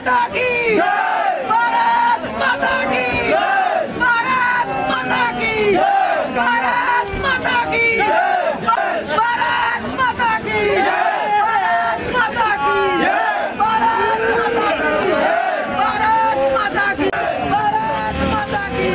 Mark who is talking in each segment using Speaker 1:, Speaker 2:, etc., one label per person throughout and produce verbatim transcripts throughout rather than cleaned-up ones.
Speaker 1: माता की भारत माता की भारत माता की भारत माता की भारत माता की भारत माता की भारत माता की भारत माता की भारत माता की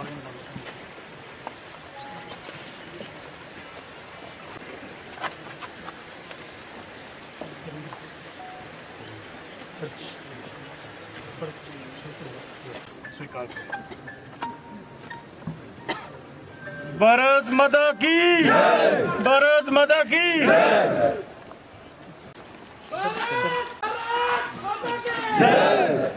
Speaker 2: भारत माता की जय, भारत माता की जय, जय।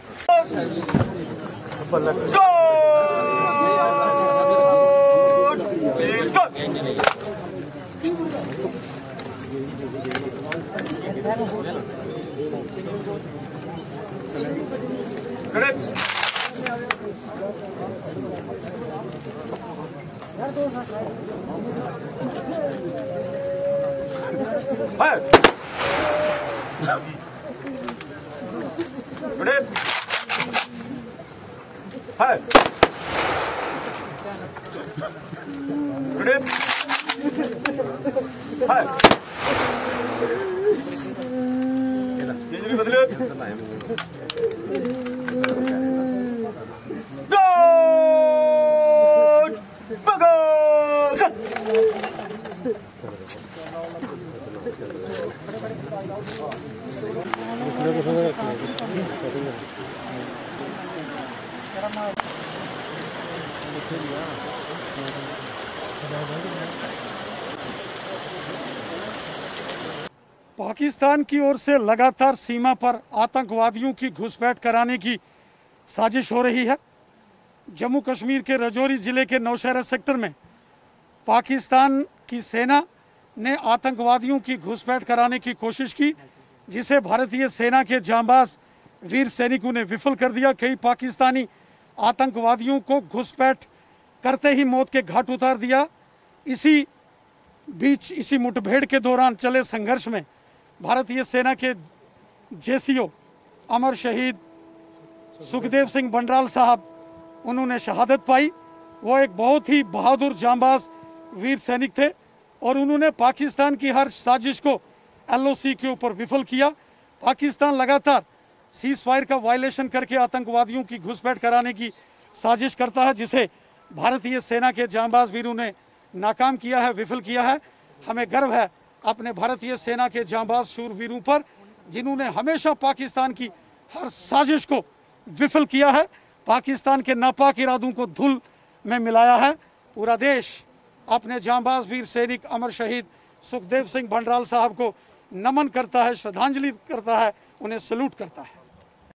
Speaker 2: है है
Speaker 3: पाकिस्तान की ओर से लगातार सीमा पर आतंकवादियों की घुसपैठ कराने की साजिश हो रही है। जम्मू कश्मीर के राजौरी ज़िले के नौशहरा सेक्टर में पाकिस्तान की सेना ने आतंकवादियों की घुसपैठ कराने की कोशिश की, जिसे भारतीय सेना के जांबाज वीर सैनिकों ने विफल कर दिया। कई पाकिस्तानी आतंकवादियों को घुसपैठ करते ही मौत के घाट उतार दिया। इसी बीच इसी मुठभेड़ के दौरान चले संघर्ष में भारतीय सेना के जेसीओ अमर शहीद सुखदेव सिंह बंडराल साहब, उन्होंने शहादत पाई। वो एक बहुत ही बहादुर जांबाज वीर सैनिक थे और उन्होंने पाकिस्तान की हर साजिश को एलओसी के ऊपर विफल किया। पाकिस्तान लगातार सीज फायर का वायलेशन करके आतंकवादियों की घुसपैठ कराने की साजिश करता है, जिसे भारतीय सेना के जांबाज वीरों ने नाकाम किया है, विफल किया है। हमें गर्व है अपने भारतीय सेना के जांबाज शूरवीरों पर, जिन्होंने हमेशा पाकिस्तान की हर साजिश को विफल किया है, पाकिस्तान के नापाक इरादों को धूल में मिलाया है। पूरा देश अपने जांबाज वीर सैनिक अमर शहीद सुखदेव सिंह बंडराल साहब को नमन करता है, श्रद्धांजलि करता है, उन्हें सैल्यूट करता है।